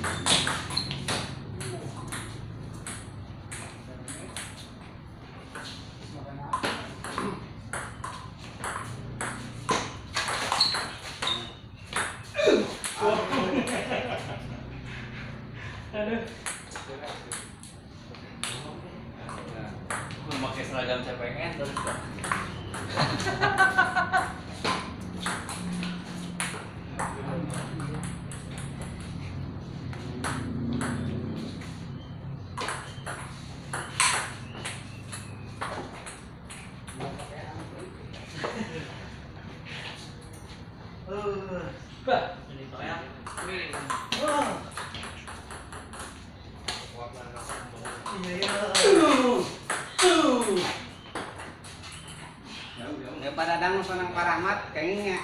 Memakai seragam CPNS terus kok. Ini toyak. Ya pada dang senang paramat kayaknya.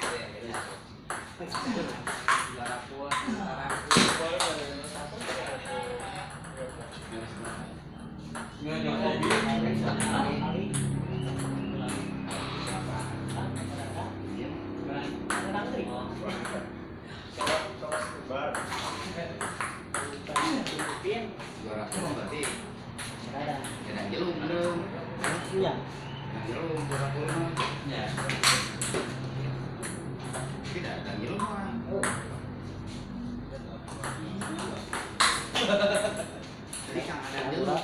Juara puluh berarti. Ada jelum belum? Iya. Jelum juara puluh. Ya. Tidak ada jelum mah. Jadi kan ada jelum.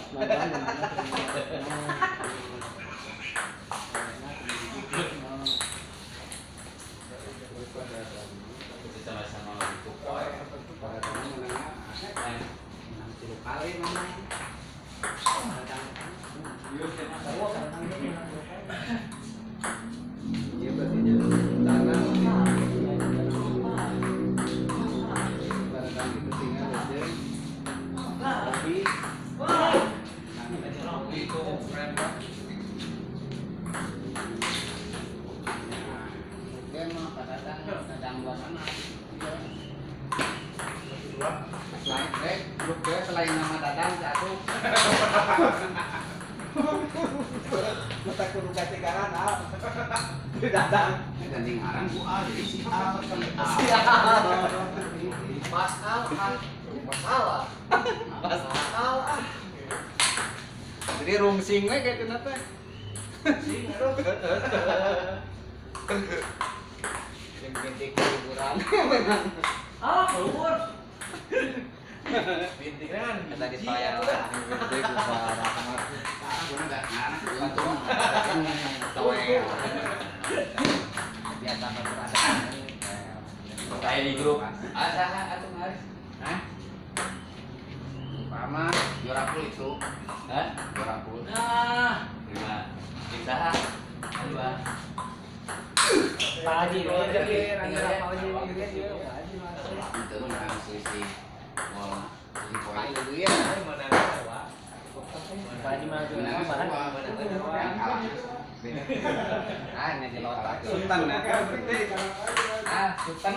Sama-sama untuk poin. Pada tahun menengah enam puluh kali main. Iya berarti jelum tanah. Pada tahun itu tinggal aja. Tapi Itu keren banget. dia mah pada datang gua sana. Selain grup dia selain nama Dadang satu. Mata kudu kasih garan di Dadang. Ganti ngaran gua jadi si A. Mas Al kan masalah. Masalah. Jadi rungsing we kayak cenah teh. Yang bintik liburan memang. Keluar. Bintik kan. Tadi saya bintik para kamar. Aku enggak ngaran untung. Biasa berada. Kayak di grup. Ada atau nggak? Hah? Pertama juara pool itu. Hah? Juara pool. Nah, lima. Kita dua. Pak Haji, Itu menang selisih wall selisih poin itu ya. Pak Haji mah Menang mana? semua. Yang kalah. Ah, ini di otak. Sultan ya. Ah, Sultan.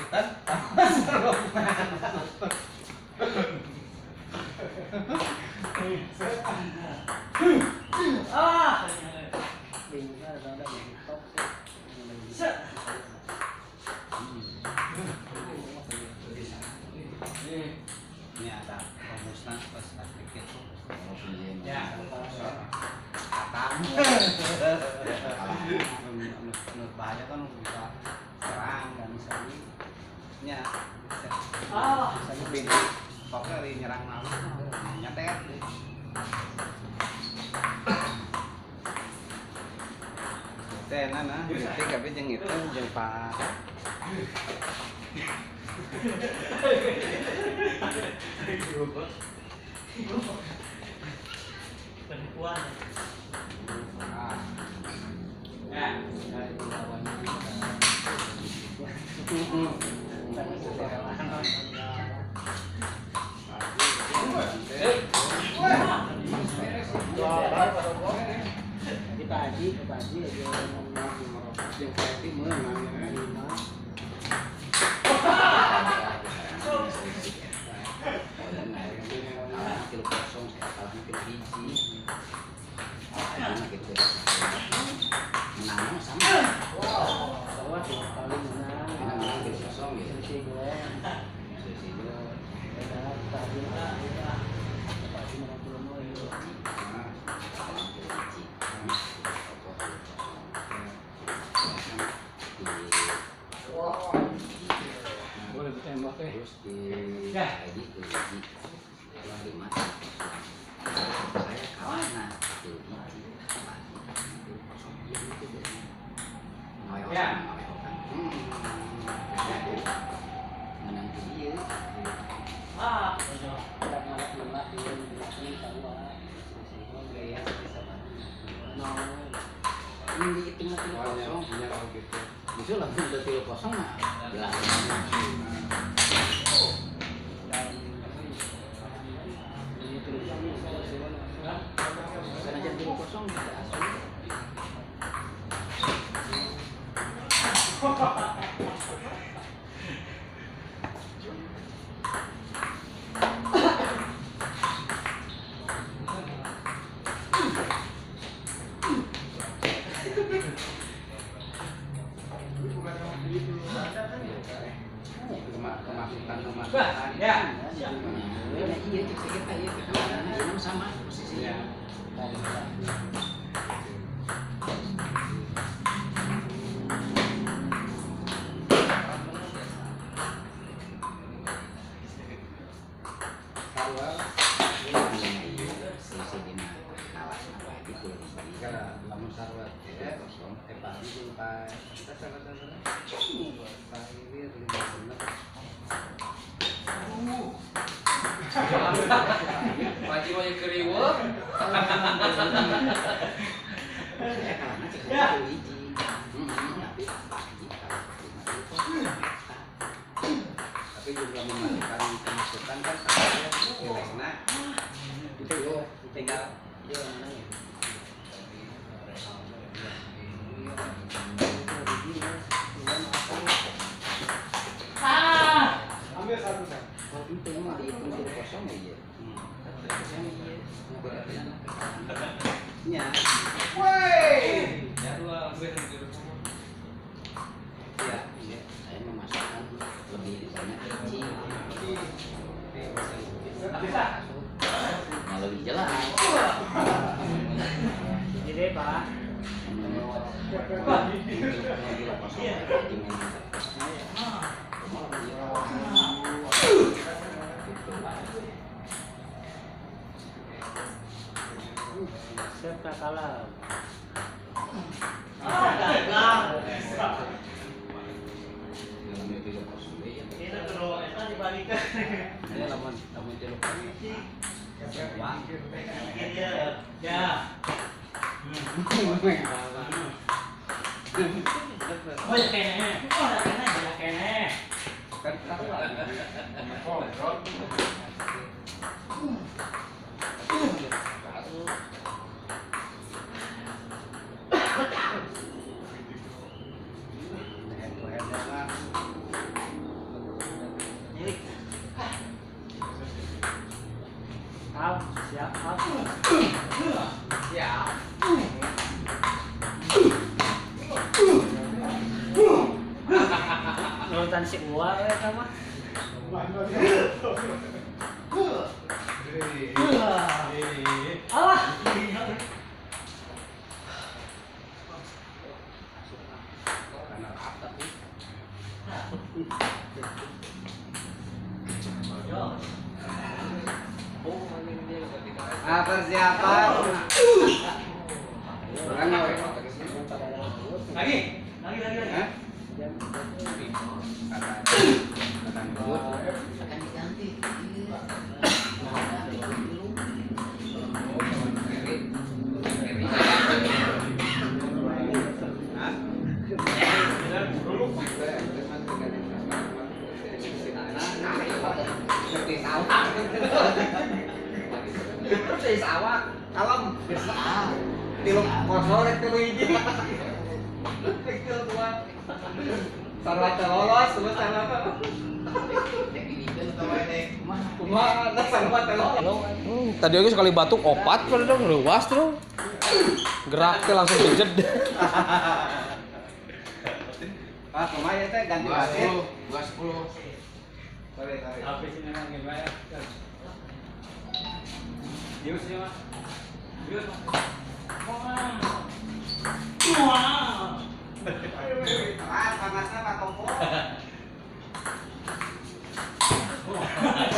Ini ada pemusnah pas tiket tuh. Ya. Atang. Menurut bahaya kan bisa serang dan misalnya nya misalnya beda pokoknya dari nyerang lalu nyetet tenan nah detik tapi jeung itu jeung Pak Penipuan. Jadi Pak Haji aja yang kreatif menang kilo kosong sekali kilo biji menang sama bahwa dua kali menang. menang kilo kosong gitu Selisih gol. selisih dua Padahal Ya. Kayak gitu, hiji. Kalau 5 saya kawana tuh hiji. Itu kosong dia itu deh. Ya. Menang dia. Ah. Ini dihitung kosong. Bisa langsung udah 3-0 mah. Jelas. Bukan aja 3-0 bisa asli. Kemasukan Ya. iya cek kita iya kita sama posisinya. Paci mau yang keriweuh. Saya kalahnya cek saya hiji. Tapi jumlah kemasukan kan saya nilainya itu tinggal dia menang. Ambil satu kan. Kalau itu mah dihitung 0 aja. Ya. Woi. Ya dua ambil Ya, iya. Saya memasukkan lebih banyak hiji. Bisa. Nah, lebih jelas. Jadi Pak. Siap tak kalah. Ini terus eta dibalikan. Ini lamun telepon. Uang. Ya. Oh ya kene. Oh ya kene, ya kene. Kan tahu lah. Al, siap, Al. Ya. Nonton si Uwa ya sama. Allah. Ah, persiapan. Orangnya Lagi. Hah? Akan dulu. Akan diganti. Hah? Seperti sawah. Seperti sawah. Kalem. Tiluk kosor itu hiji. Kecil tua. Sarwa lolos terus apa? Kumaha sarwa lolos. Tadi oke sekali batuk opat pada dong luas tuh. Geraknya langsung kejet. Ah, kemarin teh ganti wasit. 210. Sorry. Habis ini nang gimana? Dius ya, Mas. Dius. Wah. Ah, panasnya Pak Kompo.